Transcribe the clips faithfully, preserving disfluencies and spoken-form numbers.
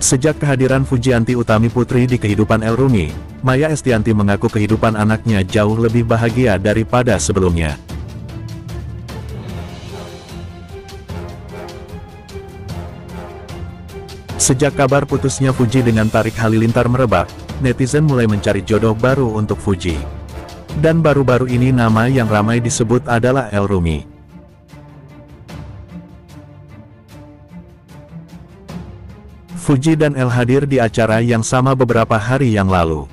Sejak kehadiran Fujianti Utami Putri di kehidupan Elrumi, Maya Estianty mengaku kehidupan anaknya jauh lebih bahagia daripada sebelumnya. Sejak kabar putusnya Fuji dengan Tarik Halilintar merebak, netizen mulai mencari jodoh baru untuk Fuji. Dan baru-baru ini nama yang ramai disebut adalah Elrumi. Fuji dan El hadir di acara yang sama beberapa hari yang lalu.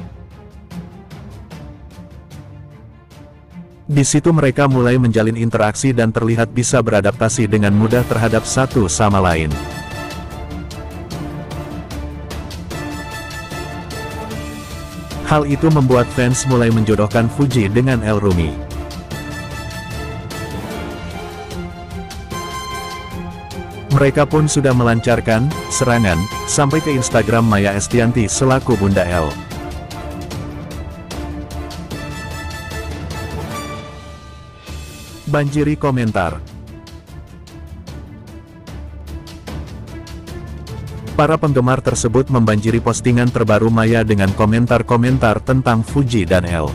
Di situ mereka mulai menjalin interaksi dan terlihat bisa beradaptasi dengan mudah terhadap satu sama lain. Hal itu membuat fans mulai menjodohkan Fuji dengan Elrumi. Mereka pun sudah melancarkan serangan sampai ke Instagram Maya Estianty selaku Bunda El. Banjiri komentar. Para penggemar tersebut membanjiri postingan terbaru Maya dengan komentar-komentar tentang Fuji dan El.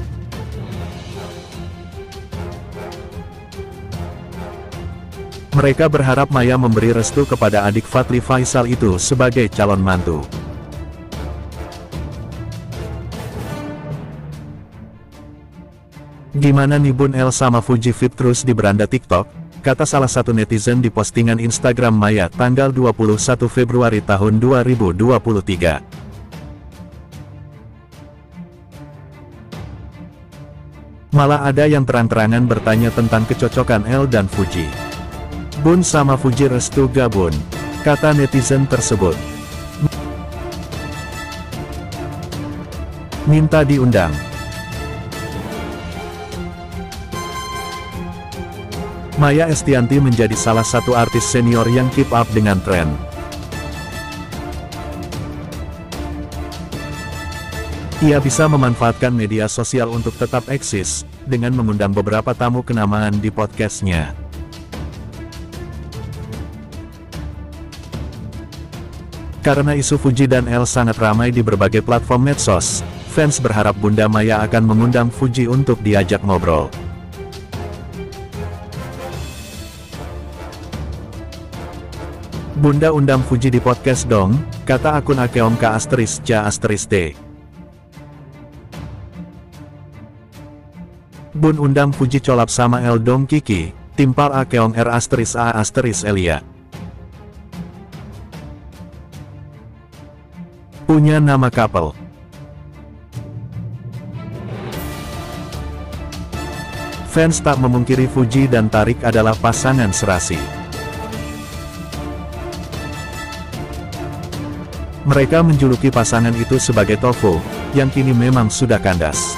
Mereka berharap Maya memberi restu kepada adik Fadly Faisal itu sebagai calon mantu. Gimana nih Bun El sama Fuji fit terus di beranda TikTok? Kata salah satu netizen di postingan Instagram Maya tanggal dua puluh satu Februari tahun dua ribu dua puluh tiga. Malah ada yang terang-terangan bertanya tentang kecocokan El dan Fuji. Bun sama Fuji restu ga Bun? Kata netizen tersebut. Minta diundang. Maya Estianty menjadi salah satu artis senior yang keep up dengan tren. Ia bisa memanfaatkan media sosial untuk tetap eksis, dengan mengundang beberapa tamu kenamaan di podcastnya. Karena isu Fuji dan El sangat ramai di berbagai platform medsos, fans berharap Bunda Maya akan mengundang Fuji untuk diajak ngobrol. Bunda undang Fuji di podcast dong, kata akun Akeongka asterisk ja asterisk D. Bun undang Fuji colap sama El dong Kiki, timpal Akeong R asterisk A asterisk Elia. Punya nama couple. Fans tak memungkiri Fuji dan Tarik adalah pasangan serasi. Mereka menjuluki pasangan itu sebagai tofu, yang kini memang sudah kandas.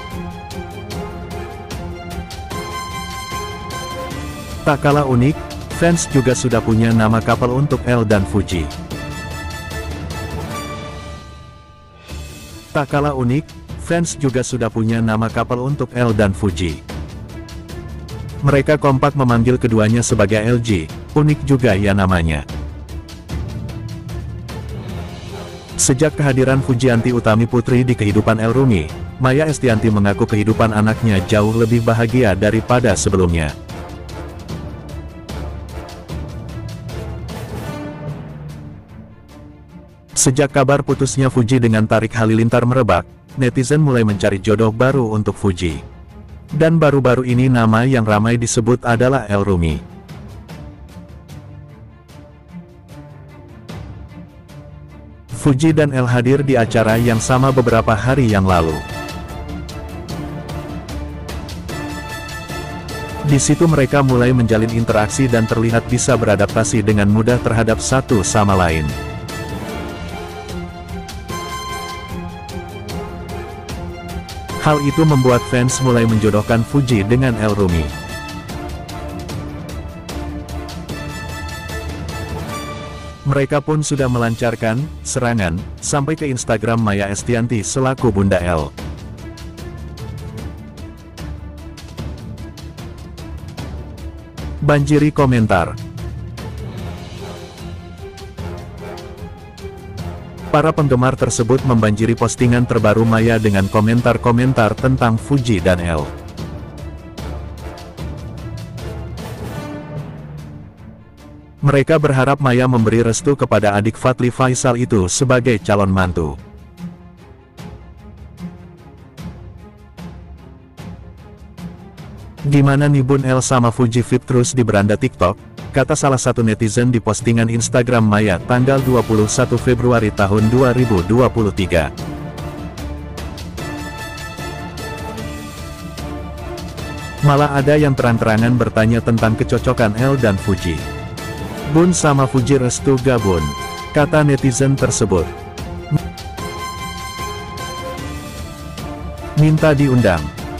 Tak kalah unik, fans juga sudah punya nama couple untuk El dan Fuji. Tak kalah unik, fans juga sudah punya nama couple untuk El dan Fuji. Mereka kompak memanggil keduanya sebagai L G, unik juga ya namanya. Sejak kehadiran Fujianti Utami Putri di kehidupan Elrumi, Maya Estianty mengaku kehidupan anaknya jauh lebih bahagia daripada sebelumnya. Sejak kabar putusnya Fuji dengan Tarik Halilintar merebak, netizen mulai mencari jodoh baru untuk Fuji. Dan baru-baru ini nama yang ramai disebut adalah Elrumi. Fuji dan El hadir di acara yang sama beberapa hari yang lalu. Di situ mereka mulai menjalin interaksi dan terlihat bisa beradaptasi dengan mudah terhadap satu sama lain. Hal itu membuat fans mulai menjodohkan Fuji dengan Elrumi. Mereka pun sudah melancarkan serangan sampai ke Instagram Maya Estianty selaku Bunda El. Banjiri komentar. Para penggemar tersebut membanjiri postingan terbaru Maya dengan komentar-komentar tentang Fuji dan Elle. Mereka berharap Maya memberi restu kepada adik Fadly Faisal itu sebagai calon mantu. Gimana nih Bun, Elle sama Fuji fit terus di beranda TikTok? Kata salah satu netizen di postingan Instagram Maya tanggal dua puluh satu Februari tahun dua ribu dua puluh tiga. Malah ada yang terang-terangan bertanya tentang kecocokan Elle dan Fuji. Bun sama Fuji restu gak Bun? Kata netizen tersebut. Minta diundang.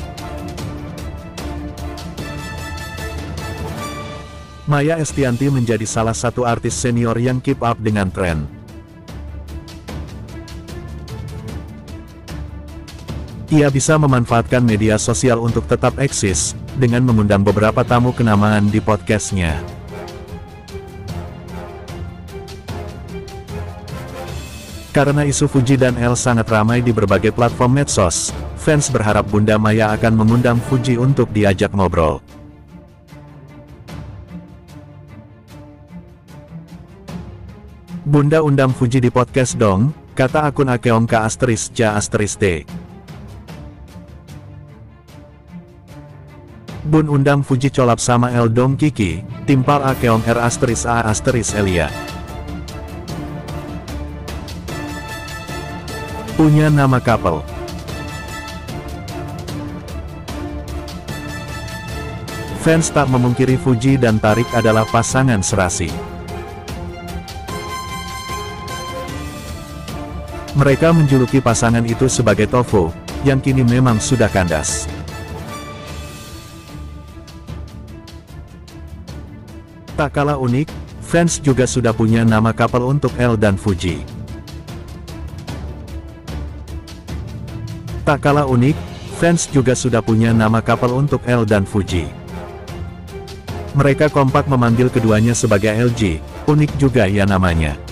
Maya Estianty menjadi salah satu artis senior yang keep up dengan tren. Ia bisa memanfaatkan media sosial untuk tetap eksis, dengan mengundang beberapa tamu kenamaan di podcastnya. Karena isu Fuji dan Elle sangat ramai di berbagai platform medsos, fans berharap Bunda Maya akan mengundang Fuji untuk diajak ngobrol. Bunda undang Fuji di podcast dong, kata akun Akeongka asterisk ja asterisk D. Bun undang Fuji collab sama Elle dong Kiki, timpal Akeong R asterisk A asterisk Elia. Punya nama couple. Fans tak memungkiri Fuji dan Tarik adalah pasangan serasi. Mereka menjuluki pasangan itu sebagai tofu, yang kini memang sudah kandas. Tak kalah unik, fans juga sudah punya nama couple untuk Elle dan Fuji. Tak kalah unik, fans juga sudah punya nama couple untuk Elle dan Fuji. Mereka kompak memanggil keduanya sebagai L G, unik juga ya namanya.